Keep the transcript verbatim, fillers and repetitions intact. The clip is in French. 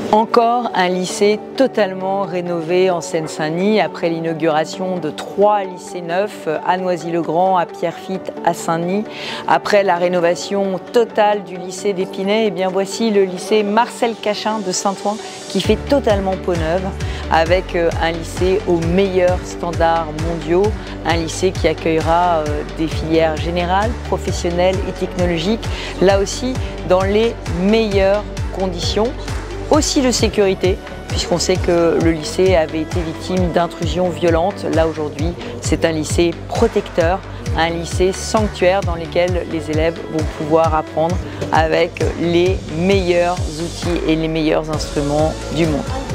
Encore un lycée totalement rénové en Seine-Saint-Denis après l'inauguration de trois lycées neufs à Noisy-le-Grand, à Pierrefitte, à Saint-Denis. Après la rénovation totale du lycée d'Épinay, et bien voici le lycée Marcel Cachin de Saint-Ouen qui fait totalement peau neuve avec un lycée aux meilleurs standards mondiaux, un lycée qui accueillera des filières générales, professionnelles et technologiques, là aussi dans les meilleures conditions. Aussi de sécurité, puisqu'on sait que le lycée avait été victime d'intrusions violentes. Là aujourd'hui, c'est un lycée protecteur, un lycée sanctuaire dans lequel les élèves vont pouvoir apprendre avec les meilleurs outils et les meilleurs instruments du monde.